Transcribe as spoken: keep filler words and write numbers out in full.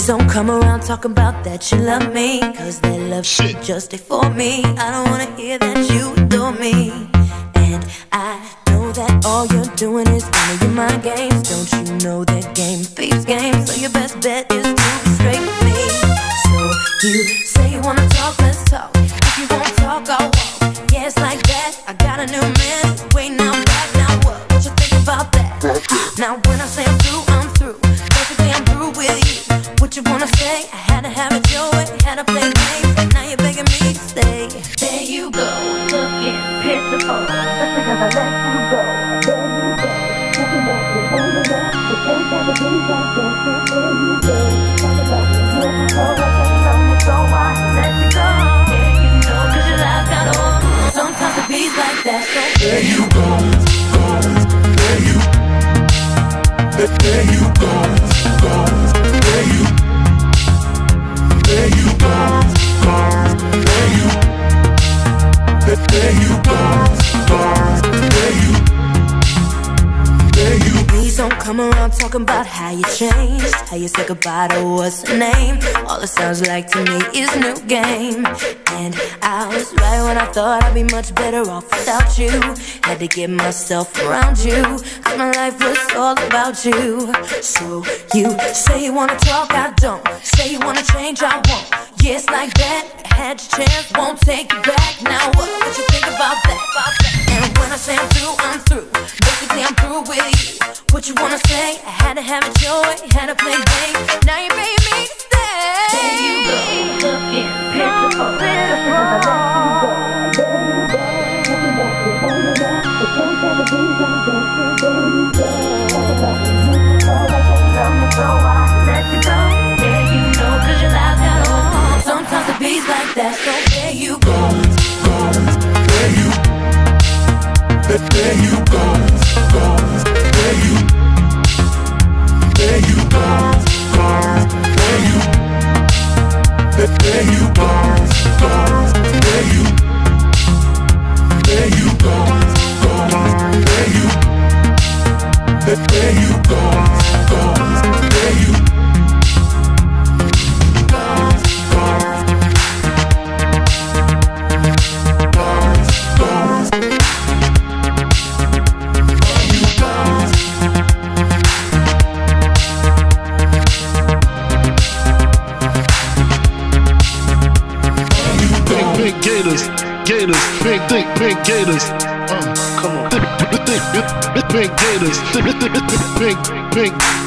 don't come around talking about that you love me, cause that love shit just ain't for me. I don't wanna hear that you adore me. And I know that all you're doing is one of your mind games. Don't you know that game thieves game? So your best bet is to be straight with me. So you say you wanna talk, let's talk. If you won't talk, I'll walk. Yeah, it's like that. I got a new man waiting out back. Now what? What you think about that? Now when I say I'm through, I'm through. Basically I'm through with you. What you wanna say? I had to have it your way, had to play games, and now you're begging me to stay. There you go, looking pitiful, just because I let you go. There you go, talking about the only love, the same type of things I don't do. There you go, talking about the beautiful, I can't tell me so I let you go. Yeah, you know, cause your life got on. Sometimes it beats like that, so there you go, go, there you, there you go, go, there you, there you go, go, there you, there you go, go, there you, there you. Please don't come around talking about how you changed, how you said goodbye to what's the name. All it sounds like to me is a new game. And I was right when I thought I'd be much better off without you. Had to get myself around you, cause my life was all about you. So you say you wanna talk, I don't. Say you wanna change, I won't. Yeah, it's like that. Had your chance, won't take it back. Now what? What you think about that? And when I say I'm through, I'm through. Basically I'm through with you. What you wanna say? I had to have it your way, had to play games. Now you made me stay. There you go, looking pitiful, just because I let you go. There you go, talking about the only love, the same type of things I don't do. There you go, talking about the beautiful, I can't tell me so I let you go. Yeah, you know, cause your life got on. Sometimes it beats like that, so there you go, go, there you, there you go, go, there you, there you go, go, there you, there you go, go, there you, there you go, go, there you, there you go, go, there you, go, go, go, Pink gators, gators, pink, thick, pink gators. Uh, come on. Pink gators, pink, pink,